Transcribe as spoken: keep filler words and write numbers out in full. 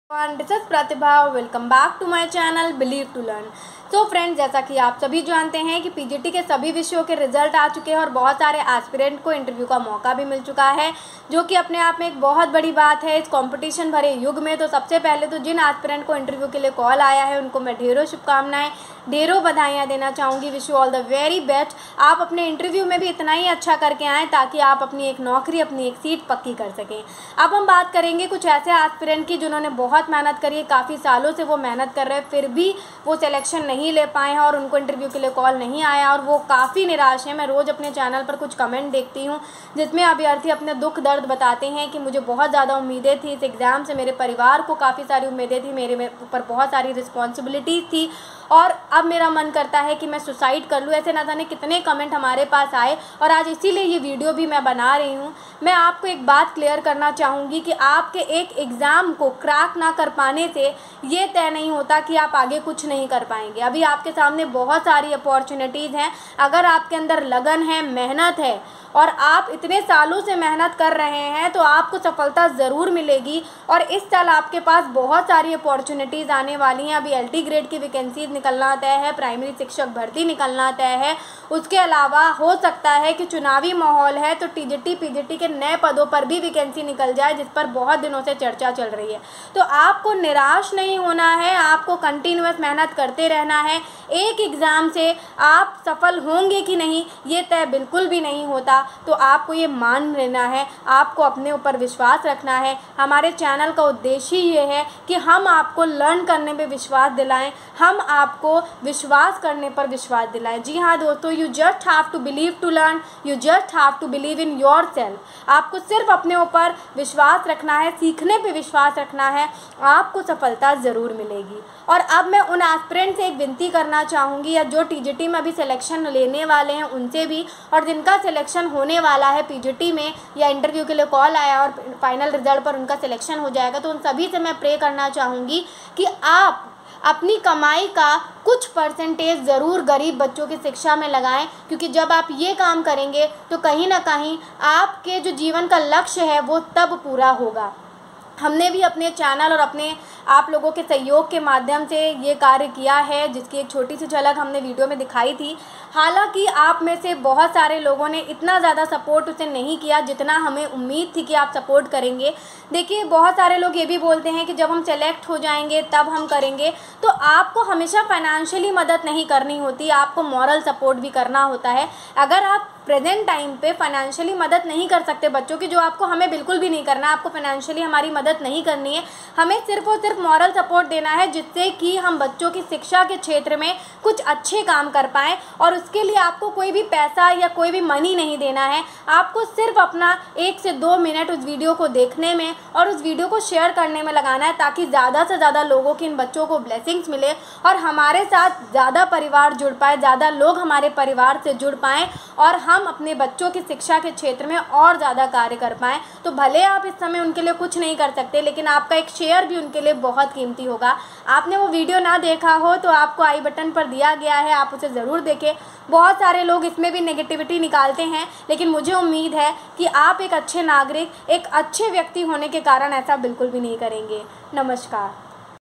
This is Pratibha. Welcome back to my channel believe to learn. तो friends, जैसा कि आप सभी जानते हैं कि पीजीटी के सभी विषयों के रिजल्ट आ चुके हैं और बहुत सारे एस्पिरेंट को इंटरव्यू का मौका भी मिल चुका है, जो कि अपने आप में एक बहुत बड़ी बात है इस कंपटीशन भरे युग में। तो सबसे पहले तो जिन एस्पिरेंट को इंटरव्यू के लिए कॉल आया है उनको मैं ढेरों शुभकामनाएं, ढेरों बधाइयाँ देना चाहूँगी। Wish you all the very best. आप अपने इंटरव्यू में भी इतना ही अच्छा करके आएँ ताकि आप अपनी एक नौकरी, अपनी एक सीट पक्की कर सकें। अब हम बात करेंगे कुछ ऐसे एस्पिरेंट की जिन्होंने बहुत मेहनत करी है, काफ़ी सालों से वो मेहनत कर रहे हैं, फिर भी वो सिलेक्शन नहीं ले पाए हैं और उनको इंटरव्यू के लिए कॉल नहीं आया और वो काफ़ी निराश हैं। मैं रोज़ अपने चैनल पर कुछ कमेंट देखती हूँ जिसमें अभ्यर्थी अपने दुख दर्द बताते हैं कि मुझे बहुत ज़्यादा उम्मीदें थी इस एग्ज़ाम से, मेरे परिवार को काफ़ी सारी उम्मीदें थी, मेरे ऊपर बहुत सारी रिस्पॉन्सिबिलिटीज़ थी और अब मेरा मन करता है कि मैं सुसाइड कर लूँ। ऐसे ना जाने कितने कमेंट हमारे पास आए और आज इसीलिए ये वीडियो भी मैं बना रही हूँ। मैं आपको एक बात क्लियर करना चाहूँगी कि आपके एक एग्ज़ाम को क्रैक ना कर पाने से ये तय नहीं होता कि आप आगे कुछ नहीं कर पाएंगे। अभी आपके सामने बहुत सारी अपॉर्चुनिटीज़ हैं। अगर आपके अंदर लगन है, मेहनत है और आप इतने सालों से मेहनत कर रहे हैं तो आपको सफलता ज़रूर मिलेगी। और इस साल आपके पास बहुत सारी अपॉर्चुनिटीज़ आने वाली हैं। अभी एलटी ग्रेड की वैकेंसीज निकलना तय है, प्राइमरी शिक्षक भर्ती निकलना तय है। उसके अलावा हो सकता है कि चुनावी माहौल है तो टीजीटी पीजीटी के नए पदों पर भी वैकेंसी निकल जाए, जिस पर बहुत दिनों से चर्चा चल रही है। तो आपको निराश नहीं होना है, आपको कंटिन्यूअस मेहनत करते रहना है। एक एग्ज़ाम से आप सफल होंगे कि नहीं ये तय बिल्कुल भी नहीं होता, तो आपको ये मान लेना है, आपको अपने ऊपर विश्वास रखना है। हमारे चैनल का उद्देश्य ये है कि हम आपको लर्न करने पे विश्वास दिलाएं, हम आपको विश्वास करने पर विश्वास दिलाएं। जी हाँ दोस्तों, you just have to believe to learn, you just have to believe in yourself. आपको सिर्फ अपने ऊपर विश्वास रखना है, सीखने पे विश्वास रखना है, आपको सफलता ज़रूर मिलेगी। और अब मैं उन एस्पिरेंट से एक विनती करना चाहूँगी, या जो टीजीटी में अभी सिलेक्शन लेने वाले हैं उनसे भी, और जिनका सिलेक्शन होने वाला है पीजीटी में या इंटरव्यू के लिए कॉल आया और फाइनल रिजल्ट पर उनका सिलेक्शन हो जाएगा, तो उन सभी से मैं प्रे करना चाहूँगी कि आप अपनी कमाई का कुछ परसेंटेज ज़रूर गरीब बच्चों की शिक्षा में लगाएं, क्योंकि जब आप ये काम करेंगे तो कहीं ना कहीं आपके जो जीवन का लक्ष्य है वो तब पूरा होगा। हमने भी अपने चैनल और अपने आप लोगों के सहयोग के माध्यम से ये कार्य किया है, जिसकी एक छोटी सी झलक हमने वीडियो में दिखाई थी। हालांकि आप में से बहुत सारे लोगों ने इतना ज़्यादा सपोर्ट उसे नहीं किया जितना हमें उम्मीद थी कि आप सपोर्ट करेंगे। देखिए, बहुत सारे लोग ये भी बोलते हैं कि जब हम सेलेक्ट हो जाएंगे तब हम करेंगे, तो आपको हमेशा फाइनेंशियली मदद नहीं करनी होती, आपको मॉरल सपोर्ट भी करना होता है। अगर आप प्रेजेंट टाइम पे फाइनेंशियली मदद नहीं कर सकते बच्चों की, जो आपको हमें बिल्कुल भी नहीं करना, आपको फाइनेंशियली हमारी मदद नहीं करनी है, हमें सिर्फ और सिर्फ मॉरल सपोर्ट देना है, जिससे कि हम बच्चों की शिक्षा के क्षेत्र में कुछ अच्छे काम कर पाएँ। और उसके लिए आपको कोई भी पैसा या कोई भी मनी नहीं देना है, आपको सिर्फ अपना एक से दो मिनट उस वीडियो को देखने में और उस वीडियो को शेयर करने में लगाना है, ताकि ज़्यादा से ज़्यादा लोगों की, इन बच्चों को ब्लेसिंग्स मिले और हमारे साथ ज़्यादा परिवार जुड़ पाए, ज़्यादा लोग हमारे परिवार से जुड़ पाएँ और हम अपने बच्चों की शिक्षा के क्षेत्र में और ज़्यादा कार्य कर पाएँ। तो भले आप इस समय उनके लिए कुछ नहीं कर सकते, लेकिन आपका एक शेयर भी उनके लिए बहुत कीमती होगा। आपने वो वीडियो ना देखा हो तो आपको आई बटन पर दिया गया है, आप उसे ज़रूर देखें। बहुत सारे लोग इसमें भी नेगेटिविटी निकालते हैं, लेकिन मुझे उम्मीद है कि आप एक अच्छे नागरिक, एक अच्छे व्यक्ति होने के कारण ऐसा बिल्कुल भी नहीं करेंगे। नमस्कार।